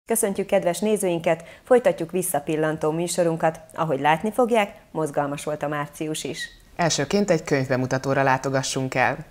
Köszöntjük kedves nézőinket, folytatjuk visszapillantó műsorunkat. Ahogy látni fogják, mozgalmas volt a március is. Elsőként egy könyvbemutatóra látogassunk el.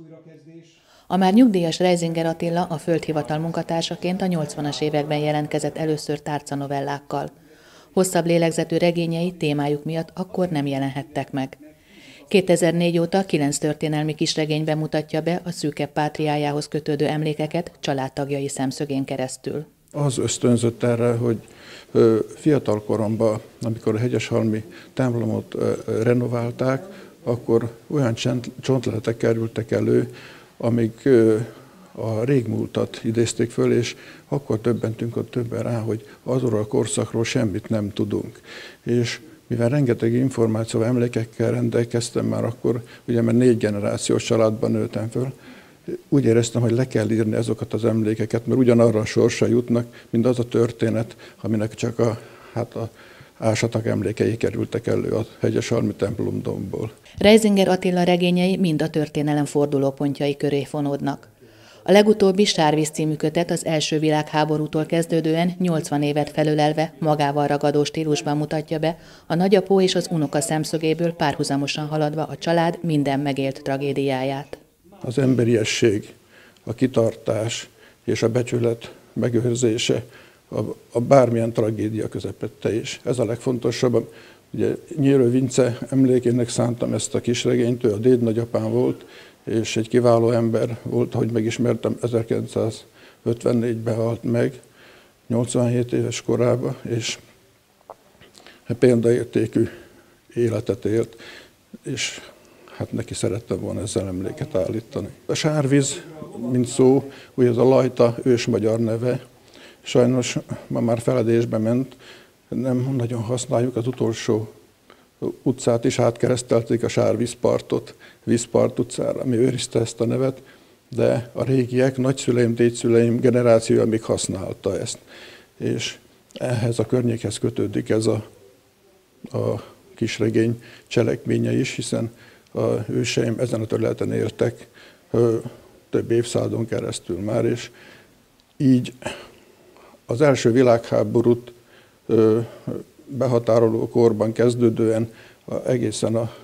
A már nyugdíjas Reisinger Attila a Földhivatal munkatársaként a 80-as években jelentkezett először tárcanovellákkal. Hosszabb lélegzetű regényei témájuk miatt akkor nem jelenhettek meg. 2004 óta 9 történelmi kisregényben mutatja be a szűkebb pátriájához kötődő emlékeket családtagjai szemszögén keresztül. Az ösztönzött erre, hogy fiatal koromban, amikor a hegyeshalmi templomot renoválták, akkor olyan csontleletek kerültek elő, amik a régmúltat idézték föl, és akkor döbbentünk ott többen rá, hogy azról a korszakról semmit nem tudunk. És mivel rengeteg információval, emlékekkel rendelkeztem már akkor, ugye mert 4 generációs családban nőttem föl, úgy éreztem, hogy le kell írni azokat az emlékeket, mert ugyanarra a sorsra jutnak, mint az a történet, aminek csak a ásatak emlékei kerültek elő a hegyeshalmi templomdomból. Reisinger Attila regényei mind a történelem fordulópontjai köré fonódnak. A legutóbbi Sárvíz című kötet az első világháborútól kezdődően 80 évet felölelve magával ragadó stílusban mutatja be a nagyapó és az unoka szemszögéből párhuzamosan haladva a család minden megélt tragédiáját. Az emberiesség, a kitartás és a becsület megőrzése a bármilyen tragédia közepette is. Ez a legfontosabb. Ugye Nyírő Vince emlékének szántam ezt a kisregényt, ő a dédnagyapám volt, és egy kiváló ember volt, ahogy megismertem, 1954-ben halt meg, 87 éves korában, és példaértékű életet élt, és hát neki szerettem volna ezzel emléket állítani. A Sárvíz, mint szó, ugye ez a Lajta ősmagyar neve, sajnos ma már feledésbe ment, nem nagyon használjuk, az utolsó utcát is átkeresztelték a Sárvízpartot, Vízpart utcára, ami őrizte ezt a nevet, de a régiek, nagyszüleim, dédszüleim generációja még használta ezt. És ehhez a környékhez kötődik ez a kisregény cselekménye is, hiszen a őseim ezen a területen éltek több évszázadon keresztül már, és így az első világháborút behatároló korban kezdődően egészen a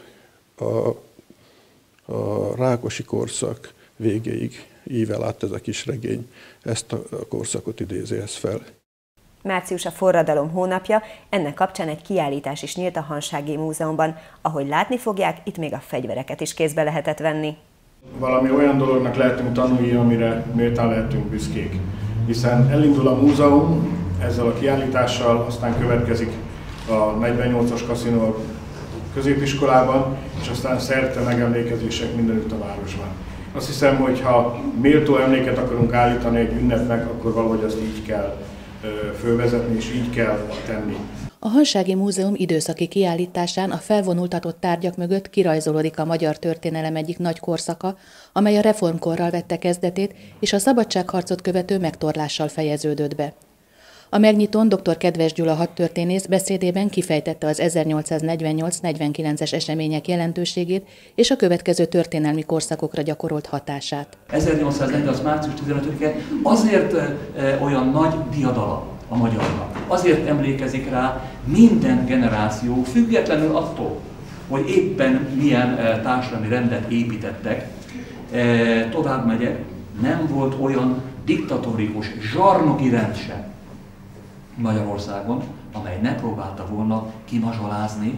Rákosi korszak végéig ível át ez a kisregény, ezt a korszakot idézi ez fel. Március a forradalom hónapja, ennek kapcsán egy kiállítás is nyílt a Hansági Múzeumban. Ahogy látni fogják, itt még a fegyvereket is kézbe lehetett venni. Valami olyan dolognak lehetünk tanulni, amire méltán lehetünk büszkék. Hiszen elindul a múzeum ezzel a kiállítással, aztán következik a 48-as kaszinó a középiskolában, és aztán szerte megemlékezések mindenütt a városban. Azt hiszem, hogy ha méltó emléket akarunk állítani egy ünnepnek, akkor valahogy azt így kell fölvezetni, és így kell tenni. A Hansági Múzeum időszaki kiállításán a felvonultatott tárgyak mögött kirajzolódik a magyar történelem egyik nagy korszaka, amely a reformkorral vette kezdetét, és a szabadságharcot követő megtorlással fejeződött be. A megnyitón dr. Kedves Gyula hadtörténész beszédében kifejtette az 1848-49-es események jelentőségét és a következő történelmi korszakokra gyakorolt hatását. 1848. március 15-e azért olyan nagy diadala a magyarnak. Azért emlékezik rá minden generáció, függetlenül attól, hogy éppen milyen társadalmi rendet építettek. Tovább megyek, nem volt olyan diktatórikus, zsarnoki rend sem Magyarországon, amely ne próbálta volna kimazsolázni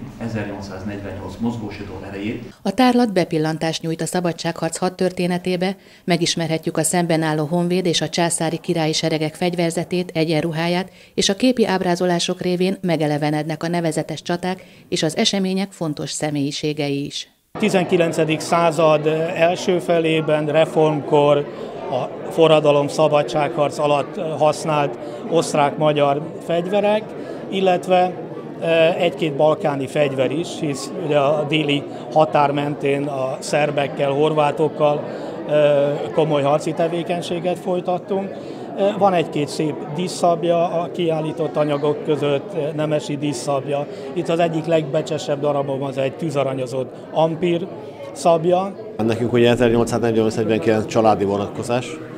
1848 mozgósító erejét. A tárlat bepillantást nyújt a szabadságharc hadtörténetébe, megismerhetjük a szemben álló honvéd és a császári királyi seregek fegyverzetét, egyenruháját, és a képi ábrázolások révén megelevenednek a nevezetes csaták és az események fontos személyiségei is. A 19. század első felében, reformkor, a forradalom szabadságharc alatt használt osztrák-magyar fegyverek, illetve egy-két balkáni fegyver is, hisz ugye a déli határ mentén a szerbekkel, horvátokkal komoly harci tevékenységet folytattunk. Van egy-két szép díszszabja a kiállított anyagok között, nemesi díszszabja. Itt az egyik legbecsesebb darabom az egy tűzaranyozott ampír szabja. Nekünk ugye 1848-49 családi vonatkozás,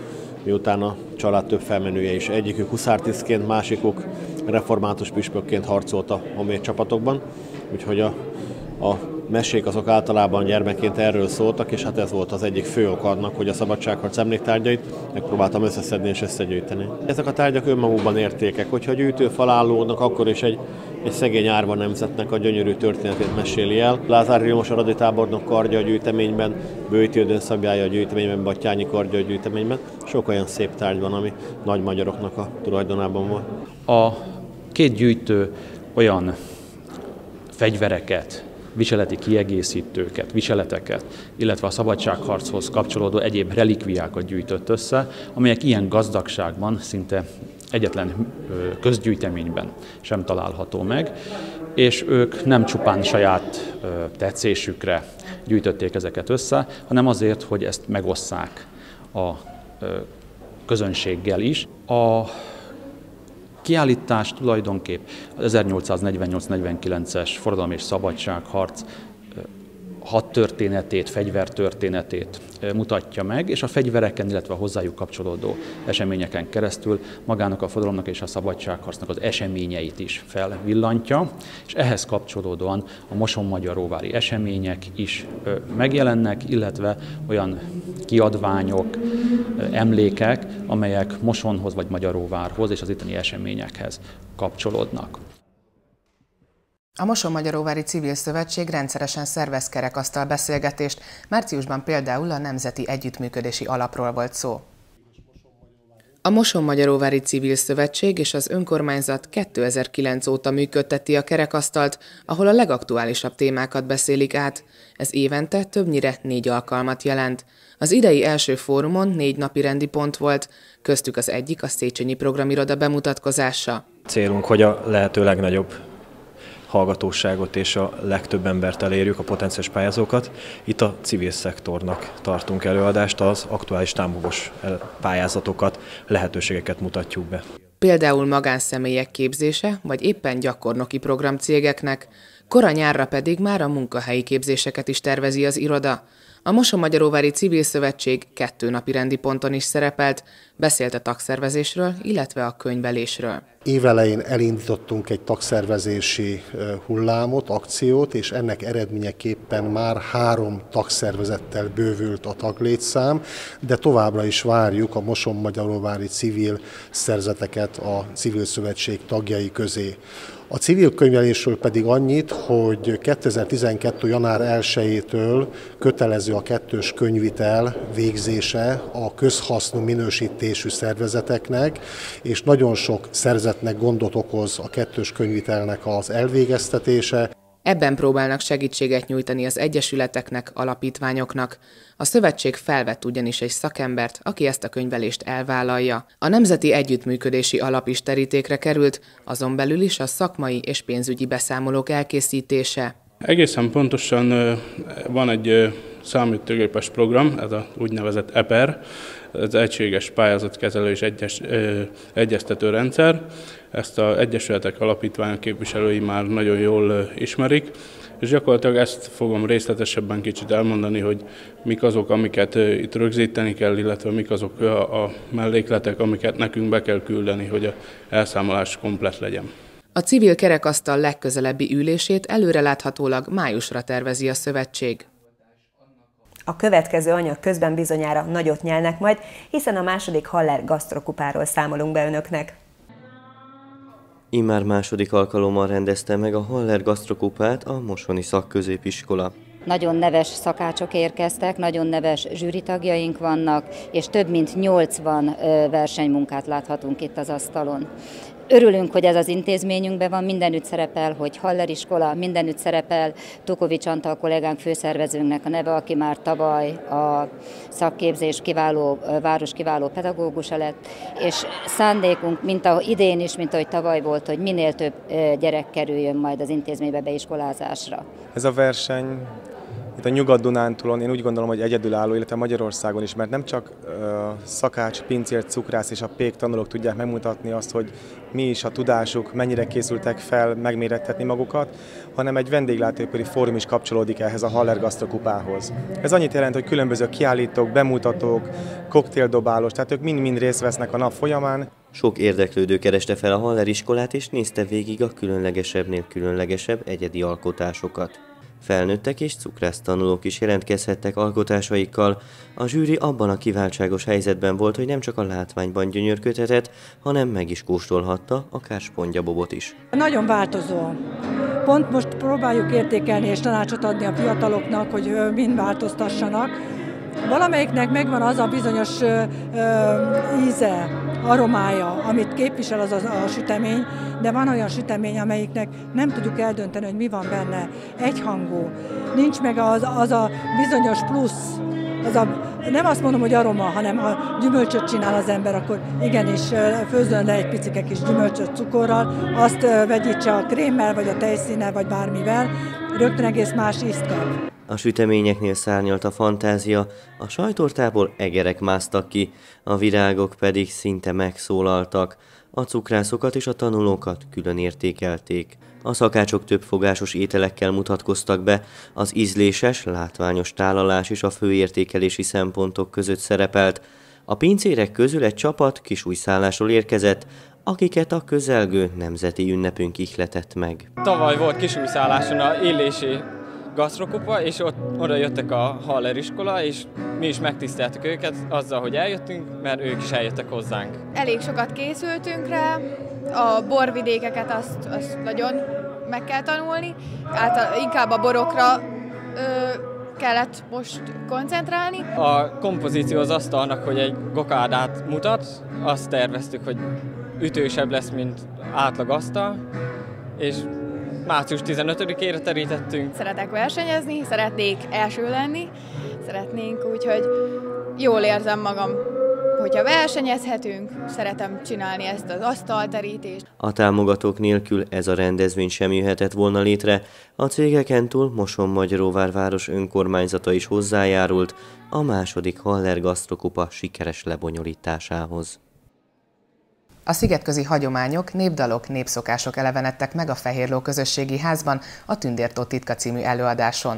miután a család több felmenője is. Egyikük huszártisztként, másikuk református püspökként harcolt a honvéd csapatokban, úgyhogy a mesék azok általában gyermekként erről szóltak, és hát ez volt az egyik fő ok annak, hogy a szabadságharc emléktárgyait megpróbáltam összeszedni és összegyűjteni. Ezek a tárgyak önmagukban értékek, hogyha a gyűjtőfal állódnak, akkor is egy szegény árva nemzetnek a gyönyörű történetét meséli el. Lázár Vilmos a raditábornok kardja a gyűjteményben, Bőti Ödön Szabjája a gyűjteményben, Batthyányi kardja a gyűjteményben. Sok olyan szép tárgy van, ami nagy magyaroknak a tulajdonában volt. A két gyűjtő olyan fegyvereket, viseleti kiegészítőket, viseleteket, illetve a szabadságharchoz kapcsolódó egyéb relikviákat gyűjtött össze, amelyek ilyen gazdagságban szinte egyetlen közgyűjteményben sem található meg, és ők nem csupán saját tetszésükre gyűjtötték ezeket össze, hanem azért, hogy ezt megosszák a közönséggel is. A kiállítás tulajdonképp az 1848-49-es forradalom és szabadságharc hadtörténetét, fegyvertörténetét mutatja meg, és a fegyvereken, illetve a hozzájuk kapcsolódó eseményeken keresztül magának a forradalomnak és a szabadságharcnak az eseményeit is felvillantja, és ehhez kapcsolódóan a Mosonmagyaróvári események is megjelennek, illetve olyan kiadványok, emlékek, amelyek Mosonhoz vagy Magyaróvárhoz és az itteni eseményekhez kapcsolódnak. A Mosonmagyaróvári Civil Szövetség rendszeresen szervez kerekasztal beszélgetést, márciusban például a Nemzeti Együttműködési Alapról volt szó. A Mosonmagyaróvári Civil Szövetség és az önkormányzat 2009 óta működteti a kerekasztalt, ahol a legaktuálisabb témákat beszélik át. Ez évente többnyire 4 alkalmat jelent. Az idei első fórumon 4 napirendi pont volt, köztük az egyik a Széchenyi Programiroda bemutatkozása. Célunk, hogy a lehető legnagyobb hallgatóságot és a legtöbb embert elérjük, a potenciális pályázókat. Itt a civil szektornak tartunk előadást, az aktuális támogatós pályázatokat, lehetőségeket mutatjuk be. Például magánszemélyek képzése, vagy éppen gyakornoki programcégeknek, kora nyárra pedig már a munkahelyi képzéseket is tervezi az iroda. A Mosonmagyaróvári Civil Szövetség 2 napirendi ponton is szerepelt, beszélt a tagszervezésről, illetve a könyvelésről. Évelején elindítottunk egy tagszervezési hullámot, akciót, és ennek eredményeképpen már 3 tagszervezettel bővült a taglétszám, de továbbra is várjuk a Mosonmagyaróvári civil szerzeteket a Civil Szövetség tagjai közé. A civil könyvelésről pedig annyit, hogy 2012. január 1-től kötelező a 2-ös könyvitel végzése a közhasznú minősítésű szervezeteknek, és nagyon sok szerzetnek gondot okoz a 2-ös könyvitelnek az elvégeztetése. Ebben próbálnak segítséget nyújtani az egyesületeknek, alapítványoknak. A szövetség felvett ugyanis egy szakembert, aki ezt a könyvelést elvállalja. A Nemzeti Együttműködési Alap is terítékre került, azon belül is a szakmai és pénzügyi beszámolók elkészítése. Egészen pontosan van egy számítógépes program, ez az úgynevezett EPER, ez egységes pályázatkezelő és egyeztető rendszer. Ezt az egyesületek, alapítványok képviselői már nagyon jól ismerik, és gyakorlatilag ezt fogom részletesebben kicsit elmondani, hogy mik azok, amiket itt rögzíteni kell, illetve mik azok a mellékletek, amiket nekünk be kell küldeni, hogy az elszámolás komplett legyen. A civil kerekasztal legközelebbi ülését előreláthatólag májusra tervezi a szövetség. A következő anyag közben bizonyára nagyot nyelnek majd, hiszen a második Haller gasztrokupáról számolunk be önöknek. Immár második alkalommal rendezte meg a Haller gasztrokupát a Mosoni Szakközépiskola. Nagyon neves szakácsok érkeztek, nagyon neves zsűritagjaink vannak, és több mint 80 versenymunkát láthatunk itt az asztalon. Örülünk, hogy ez az intézményünkben van, mindenütt szerepel, hogy Haller iskola, mindenütt szerepel Tukovics Antal kollégánk, főszervezőnknek a neve, aki már tavaly a szakképzés kiváló, város kiváló pedagógusa lett, és szándékunk, mint ahogy idén is, mint ahogy tavaly volt, hogy minél több gyerek kerüljön majd az intézménybe beiskolázásra. Ez a verseny itt a Nyugat-Dunántúlon én úgy gondolom, hogy egyedülálló, illetve Magyarországon is, mert nem csak szakács, pincér, cukrász és a pék tanulók tudják megmutatni azt, hogy mi is a tudásuk, mennyire készültek fel megmérettetni magukat, hanem egy vendéglátóipari fórum is kapcsolódik ehhez a Haller Gasztrokupához. Ez annyit jelent, hogy különböző kiállítók, bemutatók, koktéldobálós, tehát ők mind-mind részt vesznek a nap folyamán. Sok érdeklődő kereste fel a Haller iskolát és nézte végig a különlegesebbnél különlegesebb egyedi alkotásokat. Felnőttek és cukrász tanulók is jelentkezhettek alkotásaikkal. A zsűri abban a kiváltságos helyzetben volt, hogy nem csak a látványban gyönyörködhetett, hanem meg is kóstolhatta akár spongyabobot is. Nagyon változó. Pont most próbáljuk értékelni és tanácsot adni a fiataloknak, hogy mind változtassanak. Valamelyiknek megvan az a bizonyos íze, aromája, amit képvisel az a sütemény, de van olyan sütemény, amelyiknek nem tudjuk eldönteni, hogy mi van benne. Egyhangú. Nincs meg az a bizonyos plusz. Nem azt mondom, hogy aroma, hanem ha gyümölcsöt csinál az ember, akkor igenis főzzön le egy picike kis gyümölcsöt cukorral, azt vegyítse a krémmel, vagy a tejszínnel, vagy bármivel, rögtön egész más ízt kap. A süteményeknél szárnyalt a fantázia, a sajtortából egerek másztak ki, a virágok pedig szinte megszólaltak. A cukrászokat és a tanulókat külön értékelték. A szakácsok többfogásos ételekkel mutatkoztak be, az ízléses, látványos tálalás is a főértékelési szempontok között szerepelt. A pincérek közül egy csapat Kisújszállásról érkezett, akiket a közelgő nemzeti ünnepünk ihletett meg. Tavaly volt Kisújszálláson a illési gasztrokupa, és oda jöttek a Haller iskola, és mi is megtiszteltük őket azzal, hogy eljöttünk, mert ők is eljöttek hozzánk. Elég sokat készültünk rá, a borvidékeket azt nagyon meg kell tanulni, inkább a borokra kellett most koncentrálni. A kompozíció az asztalnak, hogy egy gokádát mutat, azt terveztük, hogy ütősebb lesz, mint átlag asztal, és március 15-ére terítettünk. Szeretek versenyezni, szeretnék első lenni, szeretnénk, úgyhogy jól érzem magam, hogyha versenyezhetünk, szeretem csinálni ezt az asztalterítést. A támogatók nélkül ez a rendezvény sem jöhetett volna létre. A cégeken túl Mosonmagyaróvár város önkormányzata is hozzájárult a második Haller Gasztrokupa sikeres lebonyolításához. A szigetközi hagyományok, népdalok, népszokások elevenedtek meg a Fehérló közösségi házban a Tündértó titka című előadáson.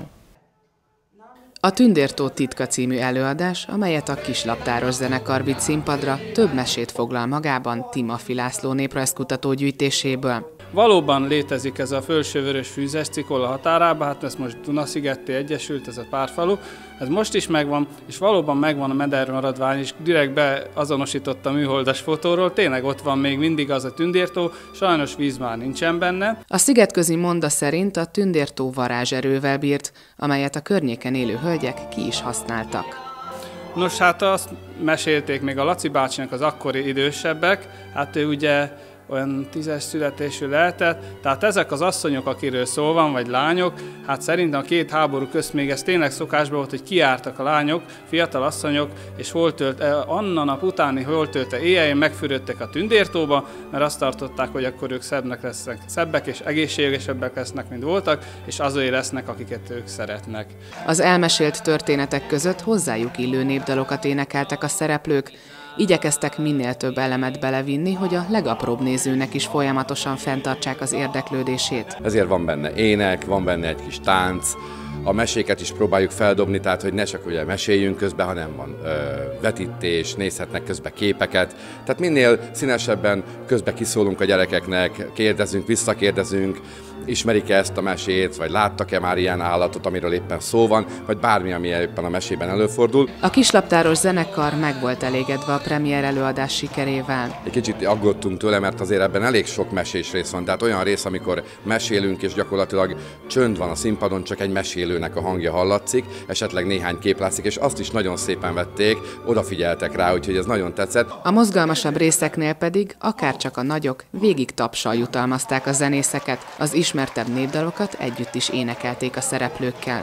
A Tündértó titka című előadás, amelyet a Kislaptáros zenekar vitt színpadra, több mesét foglal magában Timafi László néprajzkutató gyűjtéséből. Valóban létezik ez a Fölsővörös Fűzes Cikolla határában, hát ez most Dunaszigetté egyesült, ez a párfalu, ez most is megvan, és valóban megvan a medermaradvány, és direkt beazonosított a műholdas fotóról, tényleg ott van még mindig az a Tündértó, sajnos víz már nincsen benne. A szigetközi monda szerint a Tündértó varázserővel bírt, amelyet a környéken élő hölgyek ki is használtak. Nos, hát azt mesélték még a Laci bácsinak az akkori idősebbek, hát ő ugye olyan 10-es születésű lehetett, tehát ezek az asszonyok, akiről szó van, vagy lányok, hát szerintem a két háború közt még ez tényleg szokásban volt, hogy kiártak a lányok, fiatal asszonyok, és anna nap utáni holtölte éjjel megfürödtek a Tündértóba, mert azt tartották, hogy akkor ők szebbek és egészségesebbek lesznek, mint voltak, és azért lesznek, akiket ők szeretnek. Az elmesélt történetek között hozzájuk illő népdalokat énekeltek a szereplők, igyekeztek minél több elemet belevinni, hogy a legapróbb nézőnek is folyamatosan fenntartsák az érdeklődését. Ezért van benne ének, van benne egy kis tánc, a meséket is próbáljuk feldobni, tehát hogy ne csak ugye meséljünk közben, hanem van vetítés, nézhetnek közben képeket. Tehát minél színesebben közben kiszólunk a gyerekeknek, kérdezünk, visszakérdezünk, ismerik-e ezt a mesét, vagy láttak-e már ilyen állatot, amiről éppen szó van, vagy bármi, ami éppen a mesében előfordul. A Kislaptáros zenekar meg volt elégedve a premier előadás sikerével. Egy kicsit aggódtunk tőle, mert azért ebben elég sok mesés rész van, tehát olyan rész, amikor mesélünk, és gyakorlatilag csönd van a színpadon, csak egy mesélőnek a hangja hallatszik, esetleg néhány kép látszik, és azt is nagyon szépen vették, odafigyeltek rá, úgyhogy ez nagyon tetszett. A mozgalmasabb részeknél pedig, akárcsak a nagyok, végig tapssal jutalmazták a zenészeket, az ismertebb népdalokat együtt is énekelték a szereplőkkel.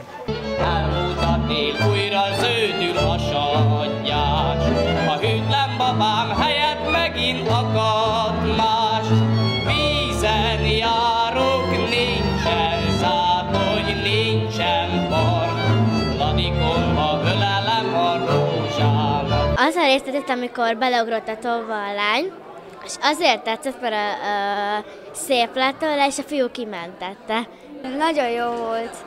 Elmutatnél újra zöldül a sannyás, a hűtlen babám helyett megint akad más. Vízen járok, nincsen zátony, nincsen part, az a részt tettem, amikor beleugrott a tolva a lány, és azért tetszett, mert szép lett tőle, és a fiú kimentette. Nagyon jó volt.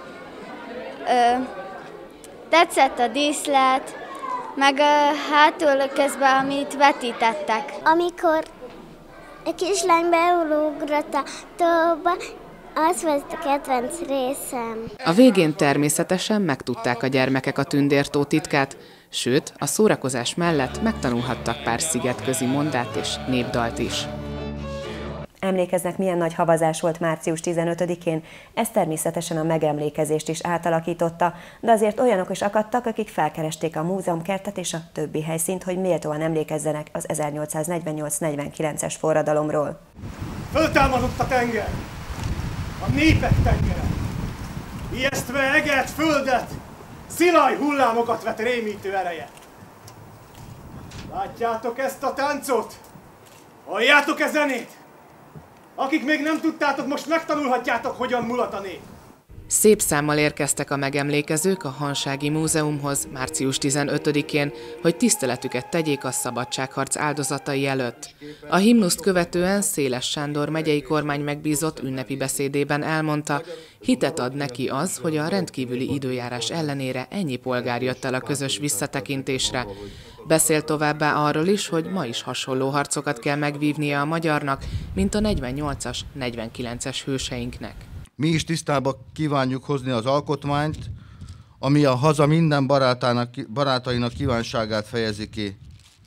Tetszett a díszlet, meg hátul közben, amit vetítettek. Amikor a kislány beugrott a tóba, az volt a kedvenc részem. A végén természetesen megtudták a gyermekek a tündértó titkát, sőt, a szórakozás mellett megtanulhattak pár szigetközi mondát és népdalt is. Emlékeznek, milyen nagy havazás volt március 15-én? Ez természetesen a megemlékezést is átalakította, de azért olyanok is akadtak, akik felkeresték a múzeumkertet és a többi helyszínt, hogy méltóan emlékezzenek az 1848-49-es forradalomról. Föltámadott a tenger, a népek tengere, ijesztve egert földet, szilaj hullámokat vet rémítő ereje. Látjátok ezt a táncot? Halljátok-e zenét? Akik még nem tudtátok, most megtanulhatjátok, hogyan mulat a nép. Szép számmal érkeztek a megemlékezők a Hansági Múzeumhoz március 15-én, hogy tiszteletüket tegyék a szabadságharc áldozatai előtt. A himnuszt követően Széles Sándor megyei kormány megbízott ünnepi beszédében elmondta, hitet ad neki az, hogy a rendkívüli időjárás ellenére ennyi polgár jött el a közös visszatekintésre. Beszélt továbbá arról is, hogy ma is hasonló harcokat kell megvívnia a magyarnak, mint a 48-as, 49-es hőseinknek. Mi is tisztába kívánjuk hozni az alkotmányt, ami a haza minden barátainak kívánságát fejezi ki.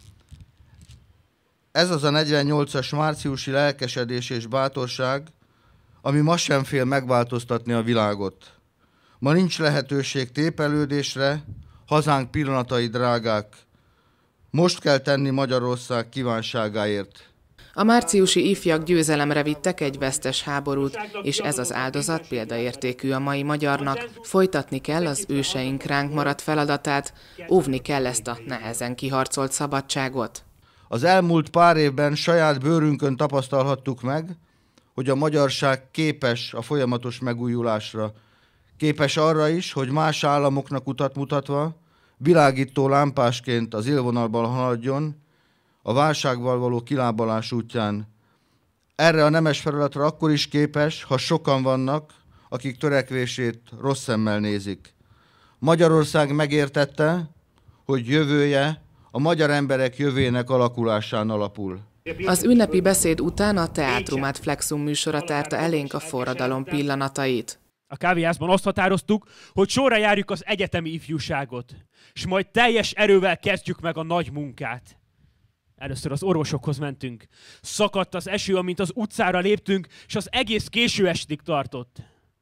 Ez az a 48-as márciusi lelkesedés és bátorság, ami ma sem fél megváltoztatni a világot. Ma nincs lehetőség tépelődésre, hazánk pillanatai drágák. Most kell tenni Magyarország kívánságáért. A márciusi ifjak győzelemre vittek egy vesztes háborút, és ez az áldozat példaértékű a mai magyarnak. Folytatni kell az őseink ránk maradt feladatát, óvni kell ezt a nehezen kiharcolt szabadságot. Az elmúlt pár évben saját bőrünkön tapasztalhattuk meg, hogy a magyarság képes a folyamatos megújulásra. Képes arra is, hogy más államoknak utat mutatva, világító lámpásként az élvonalban haladjon, a válságval való kilábalás útján. Erre a nemes feladatra akkor is képes, ha sokan vannak, akik törekvését rossz szemmel nézik. Magyarország megértette, hogy jövője a magyar emberek jövőjének alakulásán alapul. Az ünnepi beszéd után a Teátrum ad Flexum műsora tárta elénk a forradalom pillanatait. A kávéházban azt határoztuk, hogy sorra járjuk az egyetemi ifjúságot, és majd teljes erővel kezdjük meg a nagy munkát. Először az orvosokhoz mentünk. Szakadt az eső, amint az utcára léptünk, és az egész késő estig tartott.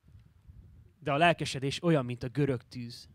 De a lelkesedés olyan, mint a görög tűz.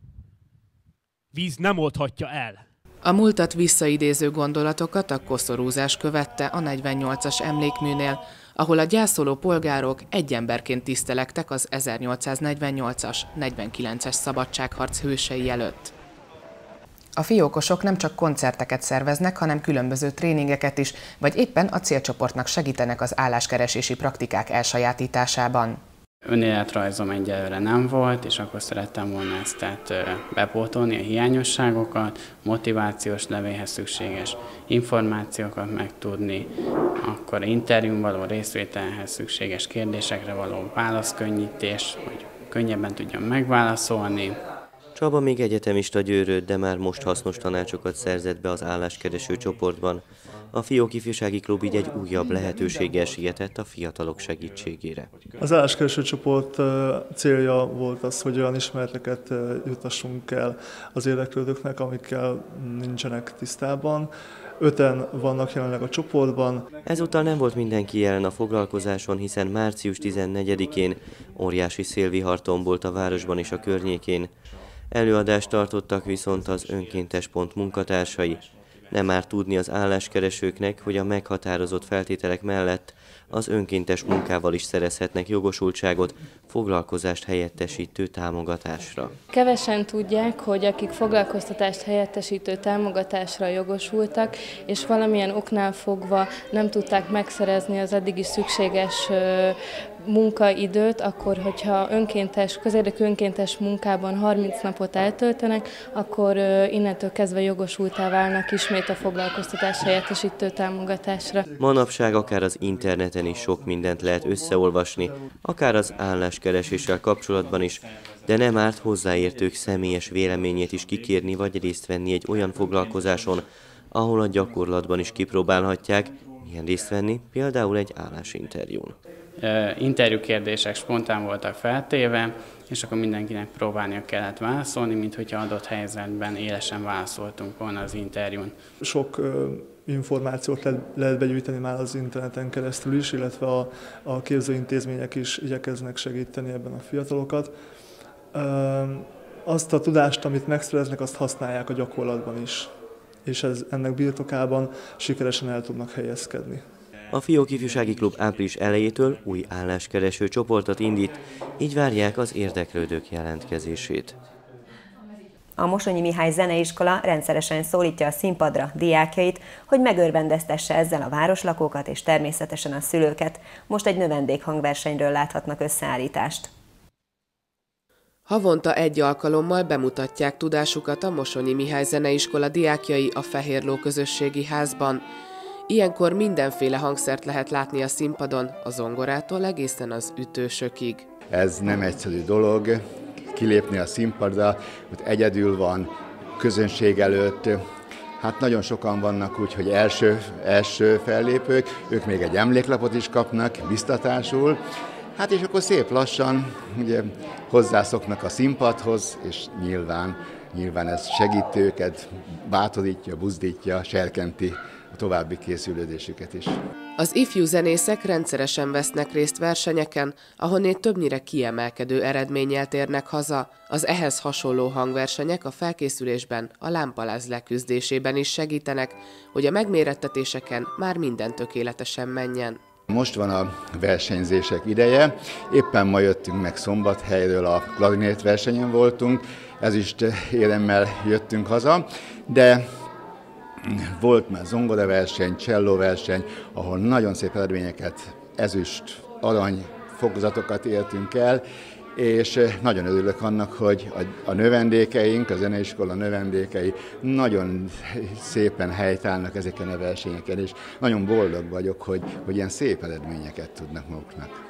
Víz nem oldhatja el. A múltat visszaidéző gondolatokat a koszorúzás követte a 48-as emlékműnél, ahol a gyászoló polgárok egy emberként tisztelektek az 1848-as, 49-es szabadságharc hősei előtt. A fiókosok nem csak koncerteket szerveznek, hanem különböző tréningeket is, vagy éppen a célcsoportnak segítenek az álláskeresési praktikák elsajátításában. Önéletrajzom egyelőre nem volt, és akkor szerettem volna ezt tehát bepótolni, a hiányosságokat, motivációs levélhez szükséges információkat megtudni, akkor interjún való részvételhez szükséges kérdésekre való válaszkönnyítés, hogy könnyebben tudjam megválaszolni. Csaba még egyetemista Győrőt, de már most hasznos tanácsokat szerzett be az álláskereső csoportban. A Fiók Ifjúsági Klub így egy újabb lehetőséggel sietett a fiatalok segítségére. Az álláskereső csoport célja volt az, hogy olyan ismereteket jutassunk el az érdeklődőknek, amikkel nincsenek tisztában. 5-en vannak jelenleg a csoportban. Ezúttal nem volt mindenki jelen a foglalkozáson, hiszen március 14-én óriási szélvihar tombolt a városban és a környékén. Előadást tartottak viszont az Önkéntes Pont munkatársai. Nem árt tudni az álláskeresőknek, hogy a meghatározott feltételek mellett az önkéntes munkával is szerezhetnek jogosultságot, foglalkozást helyettesítő támogatásra. Kevesen tudják, hogy akik foglalkoztatást helyettesítő támogatásra jogosultak, és valamilyen oknál fogva nem tudták megszerezni az eddig is szükséges munkaidőt, akkor, hogyha közérdekű önkéntes munkában 30 napot eltöltenek, akkor innentől kezdve jogosultá válnak ismét a foglalkoztatás helyettesítő támogatásra. Manapság akár az interneten is sok mindent lehet összeolvasni, akár az álláskereséssel kapcsolatban is, de nem árt hozzáértők személyes véleményét is kikérni vagy részt venni egy olyan foglalkozáson, ahol a gyakorlatban is kipróbálhatják, milyen részt venni, például egy állásinterjún. Interjúkérdések spontán voltak feltéve, és akkor mindenkinek próbálnia kellett válaszolni, mint hogyha adott helyzetben élesen válaszoltunk volna az interjún. Sok információt lehet begyűjteni már az interneten keresztül is, illetve a képzőintézmények is igyekeznek segíteni ebben a fiatalokat. Azt a tudást, amit megszereznek, azt használják a gyakorlatban is, és ennek birtokában sikeresen el tudnak helyezkedni. A Fiók Ifjúsági Klub április elejétől új álláskereső csoportot indít, így várják az érdeklődők jelentkezését. A Mosonyi Mihály Zeneiskola rendszeresen szólítja a színpadra diákjait, hogy megörvendeztesse ezzel a városlakókat és természetesen a szülőket. Most egy növendékhangversenyről láthatnak összeállítást. Havonta egy alkalommal bemutatják tudásukat a Mosonyi Mihály Zeneiskola diákjai a Fehérló közösségi házban. Ilyenkor mindenféle hangszert lehet látni a színpadon, a zongorától egészen az ütősökig. Ez nem egyszerű dolog, kilépni a színpadra, ott egyedül van, közönség előtt. Hát nagyon sokan vannak úgy, hogy első fellépők, ők még egy emléklapot is kapnak biztatásul. Hát és akkor szép lassan ugye, hozzászoknak a színpadhoz, és nyilván ez segíti őket, bátorítja, buzdítja, serkenti a további készülődésüket is. Az ifjú zenészek rendszeresen vesznek részt versenyeken, ahonnét többnyire kiemelkedő eredménnyel térnek haza. Az ehhez hasonló hangversenyek a felkészülésben, a lámpaláz leküzdésében is segítenek, hogy a megmérettetéseken már minden tökéletesen menjen. Most van a versenyzések ideje, éppen ma jöttünk meg Szombathelyről, a klarinét versenyen voltunk, ezüst éremmel jöttünk haza, de volt már zongoraverseny, csellóverseny, ahol nagyon szép eredményeket, ezüst, arany fokozatokat értünk el, és nagyon örülök annak, hogy a növendékeink, a zeneiskola növendékei nagyon szépen helytállnak ezeken a versenyeken, és nagyon boldog vagyok, hogy ilyen szép eredményeket tudnak maguknak.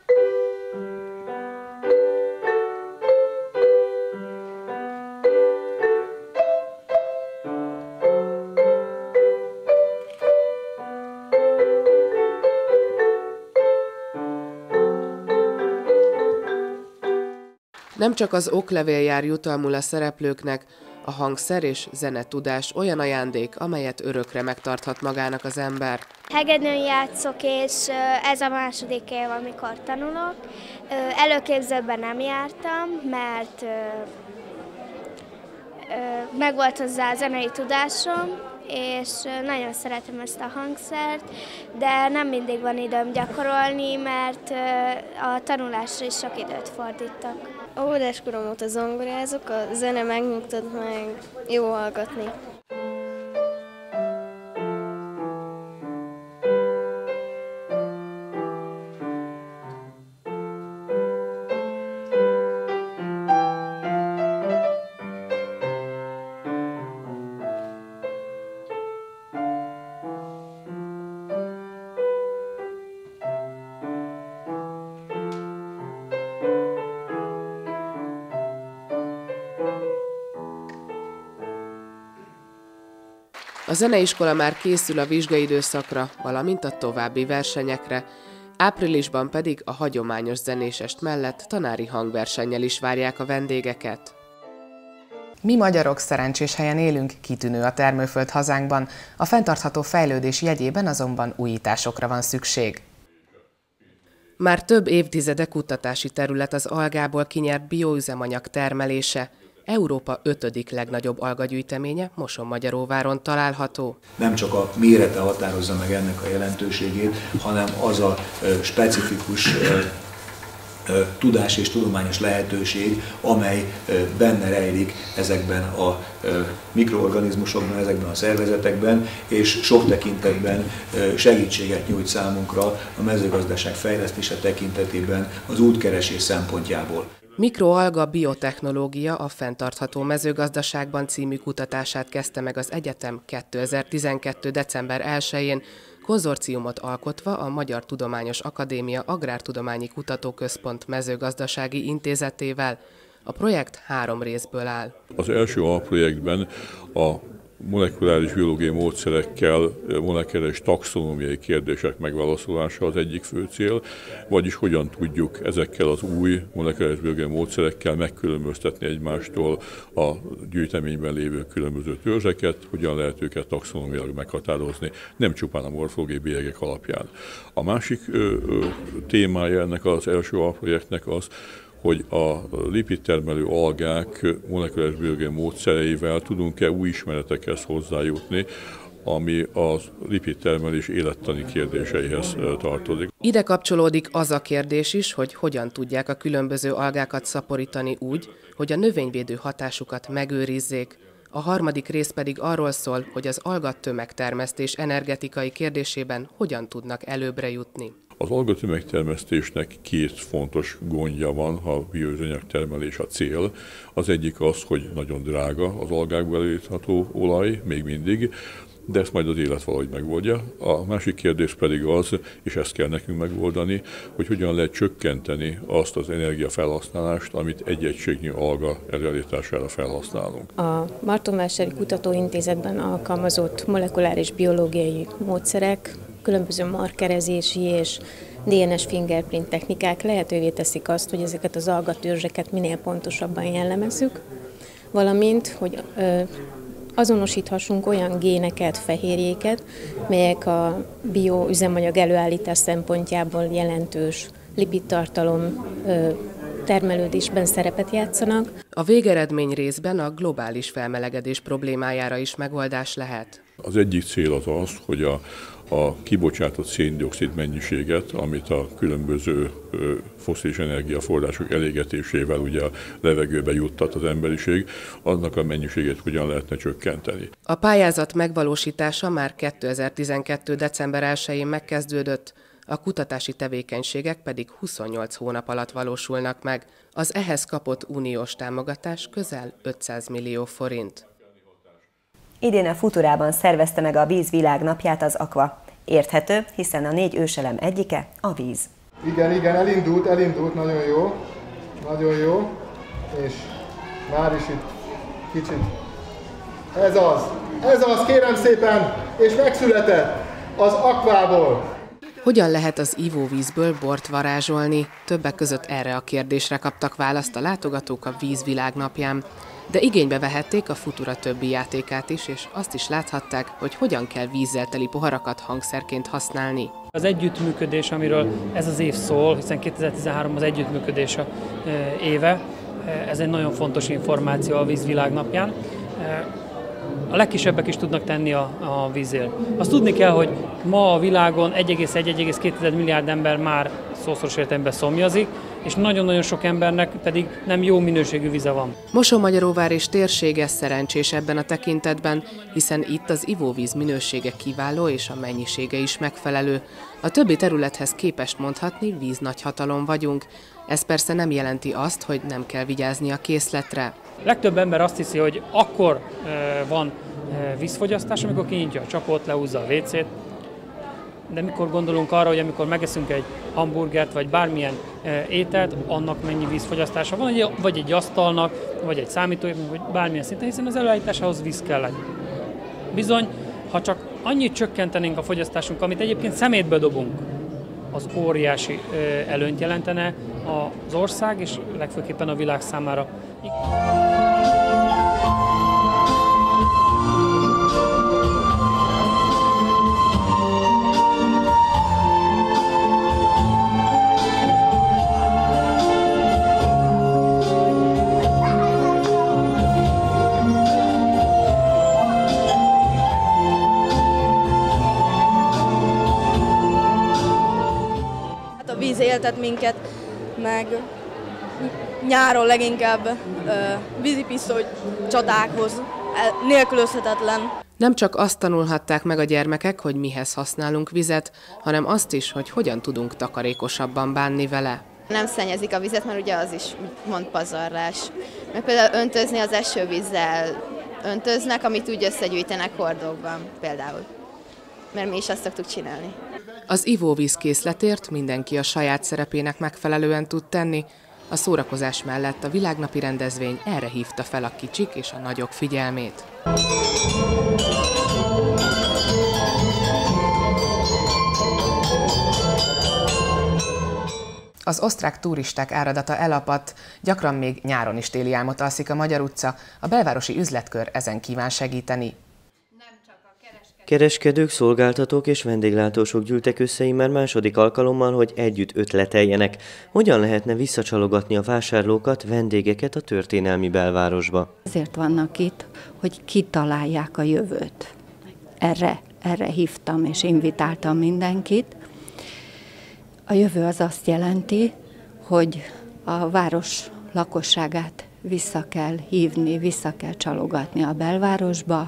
Nem csak az oklevél jár jutalmul a szereplőknek, a hangszer és zenetudás olyan ajándék, amelyet örökre megtarthat magának az ember. Hegedűn játszok, és ez a második év, amikor tanulok. Előképzőben nem jártam, mert megvolt hozzá a zenei tudásom, és nagyon szeretem ezt a hangszert, de nem mindig van időm gyakorolni, mert a tanulásra is sok időt fordítok. Óvodáskorom óta zongorázok, a zene megnyugtat, meg jó hallgatni. A zeneiskola már készül a vizsgaidőszakra, valamint a további versenyekre. Áprilisban pedig a hagyományos zenésest mellett tanári hangversennyel is várják a vendégeket. Mi magyarok szerencsés helyen élünk, kitűnő a termőföld hazánkban, a fenntartható fejlődés jegyében azonban újításokra van szükség. Már több évtizede kutatási terület az algából kinyert bioüzemanyag termelése. Európa 5. legnagyobb algagyűjteménye Mosonmagyaróváron található. Nem csak a mérete határozza meg ennek a jelentőségét, hanem az a specifikus tudás és tudományos lehetőség, amely benne rejlik ezekben a mikroorganizmusokban, ezekben a szervezetekben, és sok tekintetben segítséget nyújt számunkra a mezőgazdaság fejlesztése tekintetében az útkeresés szempontjából. Mikroalga biotechnológia a fenntartható mezőgazdaságban című kutatását kezdte meg az egyetem 2012. december 1-én, konzorciumot alkotva a Magyar Tudományos Akadémia Agrártudományi Kutatóközpont mezőgazdasági intézetével. A projekt 3 részből áll. Az első alprojektben a molekuláris biológiai módszerekkel molekuláris taxonómiai kérdések megválaszolása az egyik fő cél, vagyis hogyan tudjuk ezekkel az új molekuláris biológiai módszerekkel megkülönböztetni egymástól a gyűjteményben lévő különböző törzseket, hogyan lehet őket taxonómiailag meghatározni, nem csupán a morfológiai bélyegek alapján. A másik témája ennek az első alprojektnek az, hogy a lipidtermelő algák molekuláris biológiai módszereivel tudunk-e új ismeretekhez hozzájutni, ami a lipidtermelés élettani kérdéseihez tartozik. Ide kapcsolódik az a kérdés is, hogy hogyan tudják a különböző algákat szaporítani úgy, hogy a növényvédő hatásukat megőrizzék. A harmadik rész pedig arról szól, hogy az algatömegtermesztés energetikai kérdésében hogyan tudnak előbbre jutni. Az algatömegtermesztésnek 2 fontos gondja van, ha a bioüzemanyagtermelés a cél. Az egyik az, hogy nagyon drága az algákból előállítható olaj, még mindig, de ezt majd az élet valahogy megoldja. A másik kérdés pedig az, és ezt kell nekünk megoldani, hogy hogyan lehet csökkenteni azt az energiafelhasználást, amit egy egységnyi alga előállítására felhasználunk. A Martonvásári Kutatóintézetben alkalmazott molekuláris biológiai módszerek, különböző markerezési és DNS fingerprint technikák lehetővé teszik azt, hogy ezeket az algatörzseket minél pontosabban jellemezzük, valamint, hogy azonosíthassunk olyan géneket, fehérjéket, melyek a bioüzemanyag előállítás szempontjából jelentős lipidtartalom termelődésben szerepet játszanak. A végeredmény részben a globális felmelegedés problémájára is megoldás lehet. Az egyik cél az az, hogy a kibocsátott szén-dioxid mennyiséget, amit a különböző fosszilis energiaforrások elégetésével ugye a levegőbe juttat az emberiség, annak a mennyiségét hogyan lehetne csökkenteni. A pályázat megvalósítása már 2012. december 1-én megkezdődött, a kutatási tevékenységek pedig 28 hónap alatt valósulnak meg. Az ehhez kapott uniós támogatás közel 500 millió forint. Idén a Futurában szervezte meg a Víz Világnapját az Aqua. Érthető, hiszen a 4 őselem egyike a víz. Igen, elindult, nagyon jó, és már is itt kicsit. Ez az, kérem szépen, és megszületett az Aquából. Hogyan lehet az ivóvízből bort varázsolni? Többek között erre a kérdésre kaptak választ a látogatók a Víz Világnapján. De igénybe vehették a Futura többi játékát is, és azt is láthatták, hogy hogyan kell vízzel teli poharakat hangszerként használni. Az együttműködés, amiről ez az év szól, hiszen 2013 az együttműködés éve, ez egy nagyon fontos információ a Víz Világnapján. A legkisebbek is tudnak tenni a vízért. Azt tudni kell, hogy ma a világon 1,1-1,2 milliárd ember már szószoros értelemben szomjazik, és nagyon-nagyon sok embernek pedig nem jó minőségű víze van. Mosonmagyaróvár és térsége szerencsés ebben a tekintetben, hiszen itt az ivóvíz minősége kiváló és a mennyisége is megfelelő. A többi területhez képest mondhatni, víznagyhatalom vagyunk. Ez persze nem jelenti azt, hogy nem kell vigyázni a készletre. Legtöbb ember azt hiszi, hogy akkor van vízfogyasztás, amikor kinyitja a csapot, lehúzza a WC-t, de mikor gondolunk arra, hogy amikor megeszünk egy hamburgert, vagy bármilyen ételt, annak mennyi vízfogyasztása van, vagy egy asztalnak, vagy egy számítógépnek, vagy bármilyen szinten, hiszen az előállításához víz kell. Bizony, ha csak annyit csökkentenénk a fogyasztásunk, amit egyébként szemétbe dobunk, az óriási előnyt jelentene az ország, és legfőképpen a világ számára. A víz éltet minket, meg nyáron leginkább vízipisztoly csatákhoz nélkülözhetetlen. Nem csak azt tanulhatták meg a gyermekek, hogy mihez használunk vizet, hanem azt is, hogy hogyan tudunk takarékosabban bánni vele. Nem szennyezik a vizet, mert ugye az is úgymond pazarlás. Mert például öntözni az esővízzel öntöznek, amit úgy összegyűjtenek hordókban például. Mert mi is azt szoktuk csinálni. Az ivóvíz készletért mindenki a saját szerepének megfelelően tud tenni. A szórakozás mellett a világnapi rendezvény erre hívta fel a kicsik és a nagyok figyelmét. Az osztrák turisták áradata elapadt, gyakran még nyáron is téli álmot alszik a Magyar utca, a belvárosi üzletkör ezen kíván segíteni. Kereskedők, szolgáltatók és vendéglátósok gyűltek össze már második alkalommal, hogy együtt ötleteljenek. Hogyan lehetne visszacsalogatni a vásárlókat, vendégeket a történelmi belvárosba? Azért vannak itt, hogy kitalálják a jövőt. Erre hívtam és invitáltam mindenkit. A jövő az azt jelenti, hogy a város lakosságát vissza kell hívni, vissza kell csalogatni a belvárosba.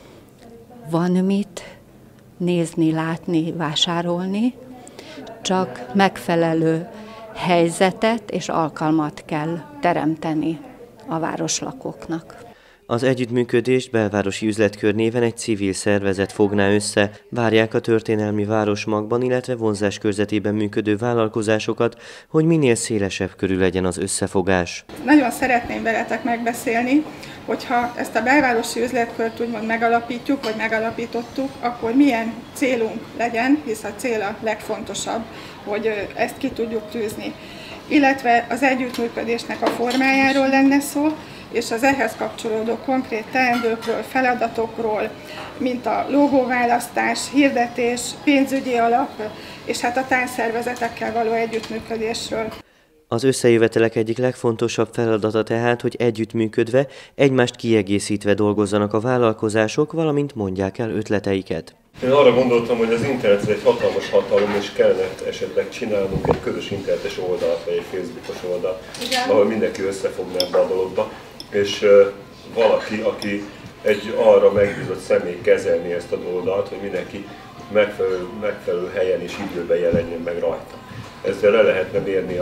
Van mit nézni, látni, vásárolni, csak megfelelő helyzetet és alkalmat kell teremteni a városlakóknak. Az együttműködést belvárosi üzletkör néven egy civil szervezet fogná össze. Várják a történelmi városmagban, illetve vonzás körzetében működő vállalkozásokat, hogy minél szélesebb körül legyen az összefogás. Nagyon szeretném veletek megbeszélni, hogyha ezt a belvárosi üzletkört úgymond megalapítjuk, vagy megalapítottuk, akkor milyen célunk legyen, hisz a cél a legfontosabb, hogy ezt ki tudjuk tűzni. Illetve az együttműködésnek a formájáról lenne szó, és az ehhez kapcsolódó konkrét teendőkről, feladatokról, mint a logóválasztás, hirdetés, pénzügyi alap, és hát a táncszervezetekkel való együttműködésről. Az összejövetelek egyik legfontosabb feladata tehát, hogy együttműködve, egymást kiegészítve dolgozzanak a vállalkozások, valamint mondják el ötleteiket. Én arra gondoltam, hogy az internet egy hatalmas hatalom, és kellene esetleg csinálnunk egy közös internetes oldalt, vagy egy Facebookos oldalt, ahol mindenki összefogna ebbe a dologba, és valaki, aki egy arra megbízott személy kezelni ezt a oldalt, hogy mindenki megfelelő helyen és időben jelenjen meg rajta. Ezzel le lehetne mérni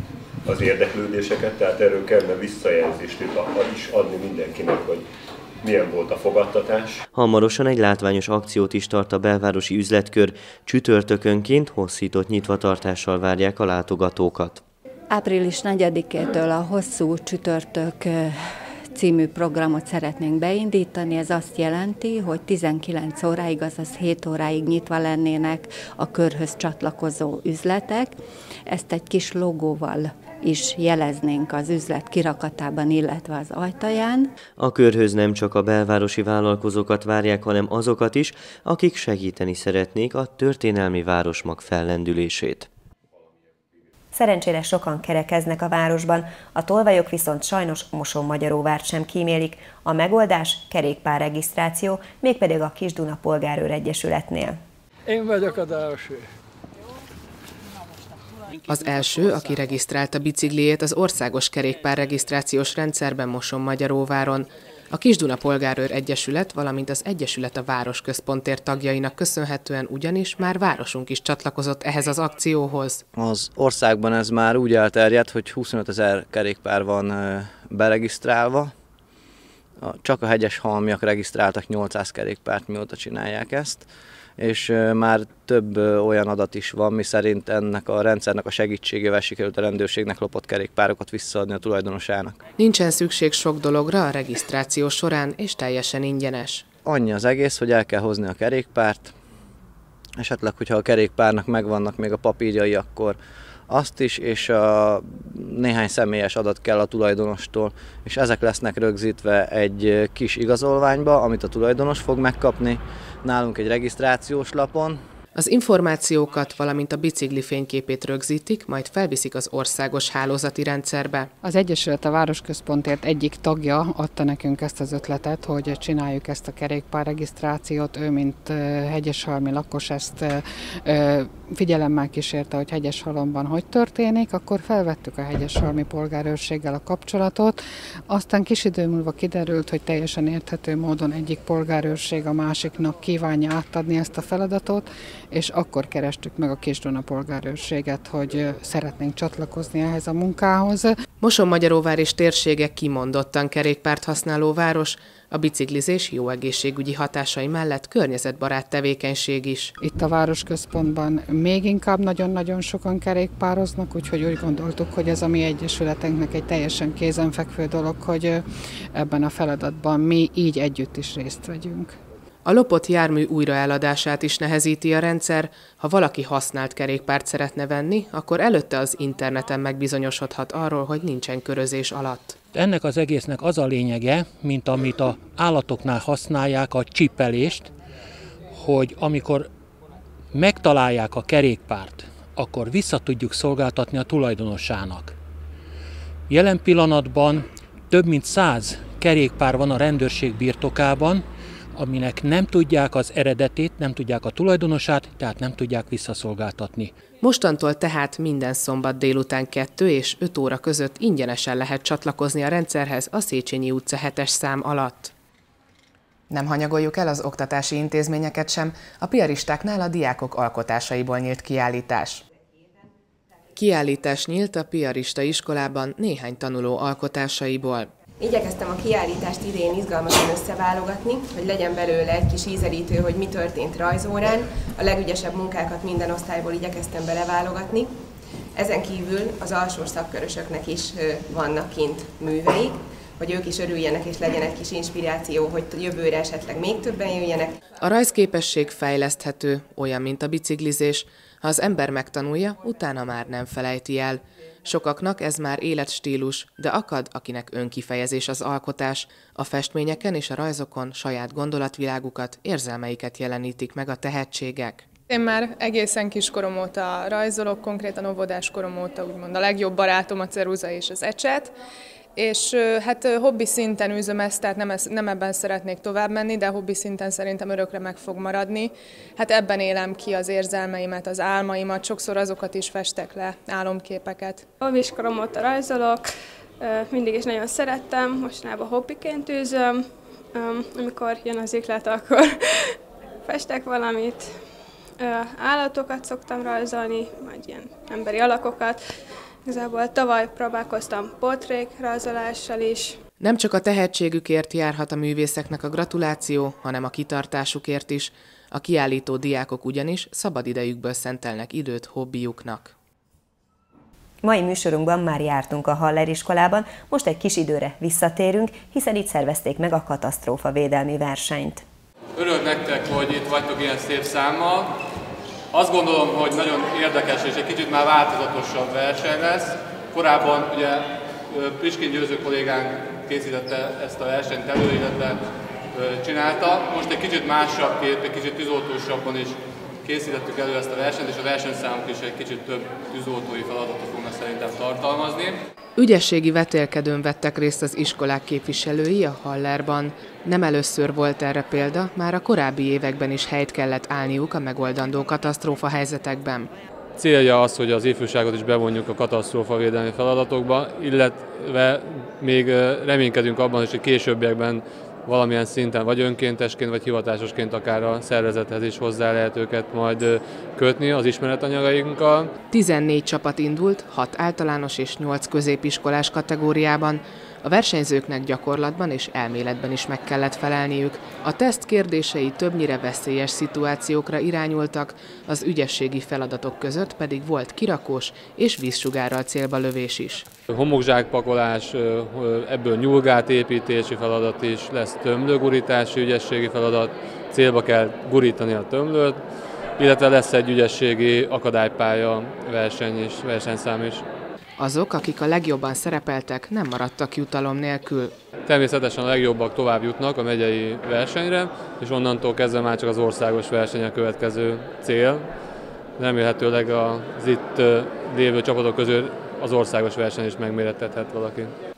az érdeklődéseket, tehát erről kellene visszajelzést is adni mindenkinek, hogy milyen volt a fogadtatás. Hamarosan egy látványos akciót is tart a belvárosi üzletkör. Csütörtökönként hosszított nyitvatartással várják a látogatókat. Április 4-től a Hosszú Csütörtök című programot szeretnénk beindítani. Ez azt jelenti, hogy 19 óráig, azaz 7 óráig nyitva lennének a körhöz csatlakozó üzletek. Ezt egy kis logóval is jeleznénk az üzlet kirakatában, illetve az ajtaján. A körhöz nem csak a belvárosi vállalkozókat várják, hanem azokat is, akik segíteni szeretnék a történelmi városmag fellendülését. Szerencsére sokan kerekeznek a városban, a tolvajok viszont sajnos Mosonmagyaróvárt sem kímélik. A megoldás kerékpárregisztráció, mégpedig a Kis-Duna Polgárőr Egyesületnél. Én vagyok az első. Az első, aki regisztrálta bicikliét az országos kerékpárregisztrációs rendszerben Mosonmagyaróváron. A Kis-Duna Polgárőr Egyesület, valamint az Egyesület a Városközpontért tagjainak köszönhetően ugyanis már városunk is csatlakozott ehhez az akcióhoz. Az országban ez már úgy elterjedt, hogy 25 000 kerékpár van beregisztrálva. Csak a Hegyeshalmiak regisztráltak 800 kerékpárt, mióta csinálják ezt. És már több olyan adat is van, miszerint ennek a rendszernek a segítségével sikerült a rendőrségnek lopott kerékpárokat visszaadni a tulajdonosának. Nincsen szükség sok dologra a regisztráció során, és teljesen ingyenes. Annyi az egész, hogy el kell hozni a kerékpárt, esetleg, hogyha a kerékpárnak megvannak még a papírjai, akkor azt is, és néhány személyes adat kell a tulajdonostól, és ezek lesznek rögzítve egy kis igazolványba, amit a tulajdonos fog megkapni, nálunk egy regisztrációs lapon. Az információkat, valamint a bicikli fényképét rögzítik, majd felviszik az országos hálózati rendszerbe. Az Egyesület a Városközpontért egyik tagja adta nekünk ezt az ötletet, hogy csináljuk ezt a kerékpárregisztrációt. Ő, mint hegyeshalmi lakos, ezt figyelemmel kísérte, hogy Hegyeshalomban hogy történik, akkor felvettük a hegyeshalmi polgárőrséggel a kapcsolatot. Aztán kis idő múlva kiderült, hogy teljesen érthető módon egyik polgárőrség a másiknak kívánja átadni ezt a feladatot, és akkor kerestük meg a Kis-Duna polgárőrséget, hogy szeretnénk csatlakozni ehhez a munkához. Mosonmagyaróvár és térsége kimondottan kerékpárt használó város, a biciklizés jó egészségügyi hatásai mellett környezetbarát tevékenység is. Itt a városközpontban még inkább nagyon-nagyon sokan kerékpároznak, úgyhogy úgy gondoltuk, hogy ez a mi egyesületünknek egy teljesen kézenfekvő dolog, hogy ebben a feladatban mi így együtt is részt vegyünk. A lopott jármű újraeladását is nehezíti a rendszer. Ha valaki használt kerékpárt szeretne venni, akkor előtte az interneten megbizonyosodhat arról, hogy nincsen körözés alatt. Ennek az egésznek az a lényege, mint amit az állatoknál használják, a csipelést, hogy amikor megtalálják a kerékpárt, akkor vissza tudjuk szolgáltatni a tulajdonosának. Jelen pillanatban több mint 100 kerékpár van a rendőrség birtokában, aminek nem tudják az eredetét, nem tudják a tulajdonosát, tehát nem tudják visszaszolgáltatni. Mostantól tehát minden szombat délután 2 és 5 óra között ingyenesen lehet csatlakozni a rendszerhez a Széchenyi utca 7-es szám alatt. Nem hanyagoljuk el az oktatási intézményeket sem, a piaristáknál a diákok alkotásaiból nyílt kiállítás. Kiállítás nyílt a piarista iskolában néhány tanuló alkotásaiból. Igyekeztem a kiállítást idén izgalmasan összeválogatni, hogy legyen belőle egy kis ízelítő, hogy mi történt rajzórán. A legügyesebb munkákat minden osztályból igyekeztem beleválogatni. Ezen kívül az alsós szakkörösöknek is vannak kint műveik, hogy ők is örüljenek és legyen egy kis inspiráció, hogy jövőre esetleg még többen jöjjenek. A rajzképesség fejleszthető, olyan, mint a biciklizés. Ha az ember megtanulja, utána már nem felejti el. Sokaknak ez már életstílus, de akad, akinek önkifejezés az alkotás. A festményeken és a rajzokon saját gondolatvilágukat, érzelmeiket jelenítik meg a tehetségek. Én már egészen kiskorom óta rajzolok, konkrétan óvodás korom óta úgymond a legjobb barátom a ceruza és az ecset, és hát hobbi szinten űzöm ezt, tehát nem ebben szeretnék tovább menni, de hobbi szinten szerintem örökre meg fog maradni. Hát ebben élem ki az érzelmeimet, az álmaimat, sokszor azokat is festek le, álomképeket. Óviskorom óta rajzolok, mindig is nagyon szerettem, mostanában hobbiként űzöm, amikor jön az iklet, akkor festek valamit. Állatokat szoktam rajzolni, vagy ilyen emberi alakokat. Igazából tavaly próbálkoztam portrék rajzolással is. Nem csak a tehetségükért járhat a művészeknek a gratuláció, hanem a kitartásukért is. A kiállító diákok ugyanis szabadidejükből szentelnek időt hobbiuknak. Mai műsorunkban már jártunk a Haller iskolában, most egy kis időre visszatérünk, hiszen itt szervezték meg a katasztrófavédelmi versenyt. Örülök nektek, hogy itt vagytok ilyen szép számmal. Azt gondolom, hogy nagyon érdekes és egy kicsit már változatosabb verseny lesz. Korábban ugye Priskin Győző kollégánk készítette ezt a versenyt elő, illetve csinálta. Most egy kicsit másabb kép, egy kicsit tűzoltósabban is készítettük elő ezt a versenyt, és a versenyszámok is egy kicsit több tűzoltói feladatot fognak szerintem tartalmazni. Ügyességi vetélkedőn vettek részt az iskolák képviselői a Hallerban. Nem először volt erre példa, már a korábbi években is helyt kellett állniuk a megoldandó katasztrófa helyzetekben. Célja az, hogy az ifjúságot is bevonjuk a katasztrófavédelmi feladatokba, illetve még reménykedünk abban is, hogy későbbiekben valamilyen szinten, vagy önkéntesként, vagy hivatásosként akár a szervezethez is hozzá lehet őket majd kötni az ismeretanyagainkkal. 14 csapat indult, 6 általános és 8 középiskolás kategóriában. A versenyzőknek gyakorlatban és elméletben is meg kellett felelniük. A teszt kérdései többnyire veszélyes szituációkra irányultak, az ügyességi feladatok között pedig volt kirakós és vízsugárral célba lövés is. Homokzsákpakolás, ebből nyúlgátépítési feladat is, lesz tömlőgurítási ügyességi feladat, célba kell gurítani a tömlőt, illetve lesz egy ügyességi akadálypálya verseny és versenyszám is. Azok, akik a legjobban szerepeltek, nem maradtak jutalom nélkül. Természetesen a legjobbak tovább jutnak a megyei versenyre, és onnantól kezdve már csak az országos verseny a következő cél. Remélhetőleg az itt lévő csapatok közül az országos verseny is megmérettethet valaki.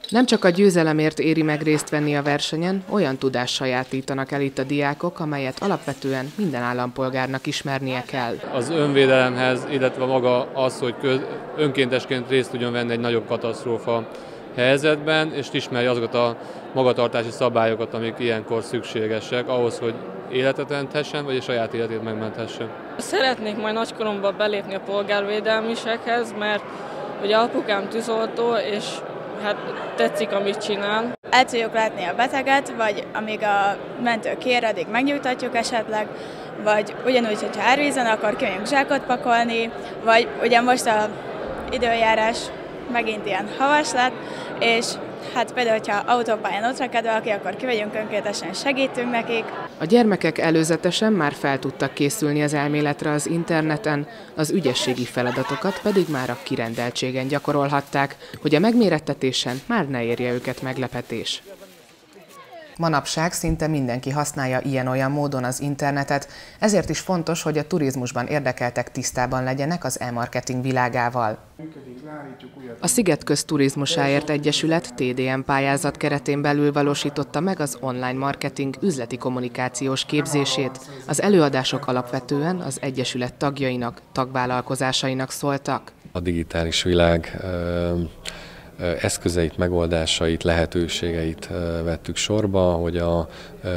Nem csak a győzelemért éri meg részt venni a versenyen, olyan tudást sajátítanak el itt a diákok, amelyet alapvetően minden állampolgárnak ismernie kell. Az önvédelemhez, illetve maga az, hogy önkéntesként részt tudjon venni egy nagyobb katasztrófa helyzetben, és ismerje azokat a magatartási szabályokat, amik ilyenkor szükségesek ahhoz, hogy életet menthessen, vagy a saját életét megmenthessen. Szeretnék majd nagykoromban belépni a polgárvédelmisekhez, mert ugye apukám tűzoltó, és hát tetszik, amit csinál. El tudjuk látni a beteget, vagy amíg a mentő kér, addig megnyugtatjuk esetleg, vagy ugyanúgy, hogyha árvízen, akkor kimegyünk zsákot pakolni, vagy ugye most az időjárás megint ilyen havas lett, és hát például, hogyha autópályán ott rakad valaki, akkor kivegyünk önkéntesen, segítünk nekik. A gyermekek előzetesen már fel tudtak készülni az elméletre az interneten, az ügyességi feladatokat pedig már a kirendeltségen gyakorolhatták, hogy a megmérettetésen már ne érje őket meglepetés. Manapság szinte mindenki használja ilyen-olyan módon az internetet, ezért is fontos, hogy a turizmusban érdekeltek tisztában legyenek az e-marketing világával. A Sziget Közturizmusáért Egyesület TDM pályázat keretén belül valósította meg az online marketing üzleti kommunikációs képzését. Az előadások alapvetően az Egyesület tagjainak, tagvállalkozásainak szóltak. A digitális világ eszközeit, megoldásait, lehetőségeit vettük sorba, hogy a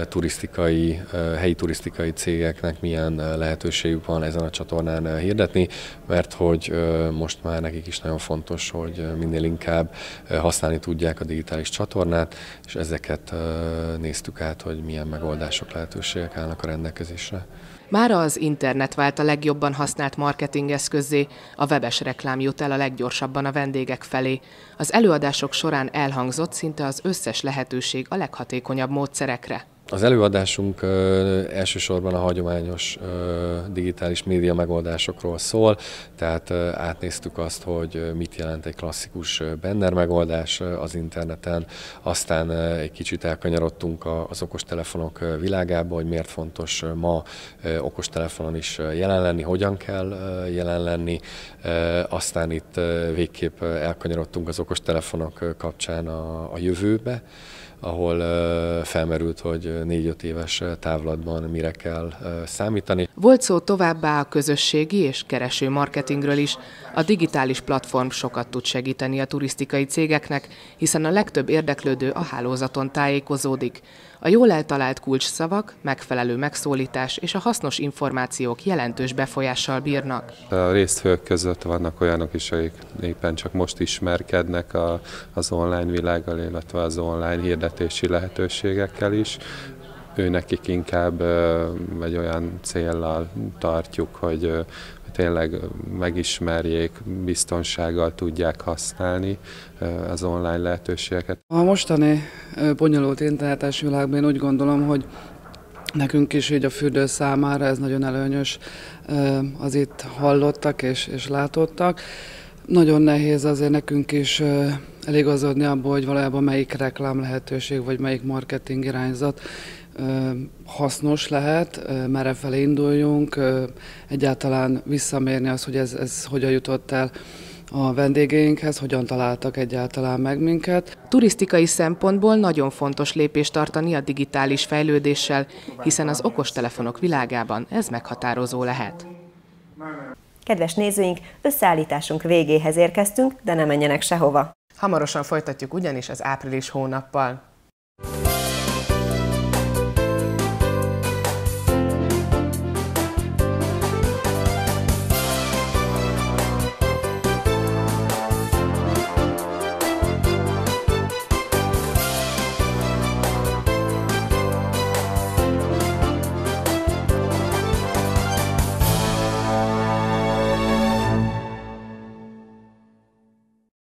helyi turisztikai cégeknek milyen lehetőségük van ezen a csatornán hirdetni, mert hogy most már nekik is nagyon fontos, hogy minél inkább használni tudják a digitális csatornát, és ezeket néztük át, hogy milyen megoldások, lehetőségek állnak a rendelkezésre. Mára az internet vált a legjobban használt marketingeszközzé, a webes reklám jut el a leggyorsabban a vendégek felé. Az előadások során elhangzott szinte az összes lehetőség a leghatékonyabb módszerekre. Az előadásunk elsősorban a hagyományos digitális média megoldásokról szól, tehát átnéztük azt, hogy mit jelent egy klasszikus banner megoldás az interneten, aztán egy kicsit elkanyarodtunk az okostelefonok világába, hogy miért fontos ma okostelefonon is jelen lenni, hogyan kell jelen lenni, aztán itt végképp elkanyarodtunk az okostelefonok kapcsán a jövőbe, ahol felmerült, hogy 4-5 éves távlatban mire kell számítani. Volt szó továbbá a közösségi és kereső marketingről is. A digitális platform sokat tud segíteni a turisztikai cégeknek, hiszen a legtöbb érdeklődő a hálózaton tájékozódik. A jól eltalált kulcsszavak, megfelelő megszólítás és a hasznos információk jelentős befolyással bírnak. A résztvevők között vannak olyanok is, akik éppen csak most ismerkednek az online világgal, illetve az online hirdetési lehetőségekkel is. Őnekik inkább egy olyan céllal tartjuk, hogy tényleg megismerjék, biztonsággal tudják használni az online lehetőségeket. A mostani bonyolult internetes világban én úgy gondolom, hogy nekünk is így a fürdő számára ez nagyon előnyös az itt hallottak és látottak. Nagyon nehéz azért nekünk is eligazodni abból, hogy valójában melyik reklám lehetőség vagy melyik marketing irányzat hasznos lehet, merre felé induljunk, egyáltalán visszamérni azt, hogy ez hogyan jutott el a vendégeinkhez, hogyan találtak egyáltalán meg minket. Turisztikai szempontból nagyon fontos lépést tartani a digitális fejlődéssel, hiszen az okostelefonok világában ez meghatározó lehet. Kedves nézőink, összeállításunk végéhez érkeztünk, de ne menjenek sehova. Hamarosan folytatjuk ugyanis az április hónappal.